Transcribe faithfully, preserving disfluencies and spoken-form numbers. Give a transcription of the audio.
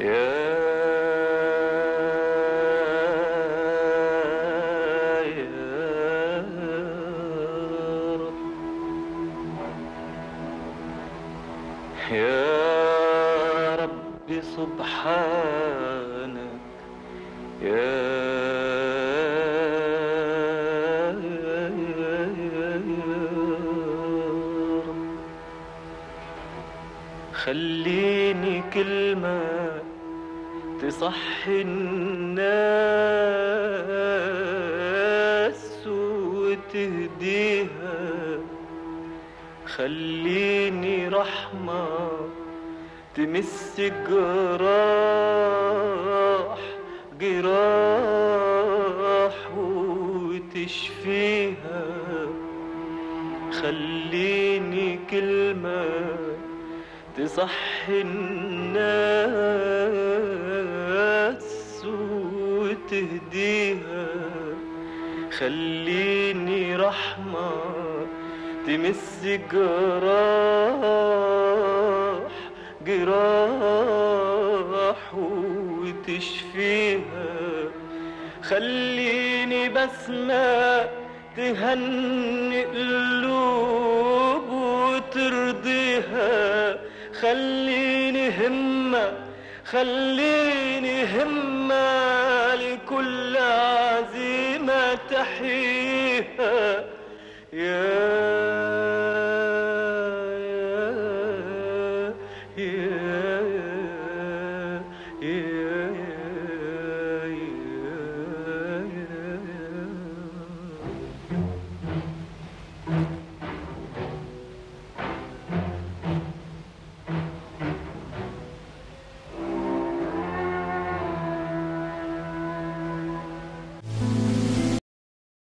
يا ربي سبحانك يا رب، خليني كلمة تصحي الناس وتهديها، خليني رحمة تمس جراح جراح وتشفيها، خليني كلمة تصحي الناس وتهديها، خليني رحمة تمس جراح جراح وتشفيها، خليني بسمة تهنئ قلوب وترضيها، خليني همة خليني همة لكل عزيمة تحييها. يا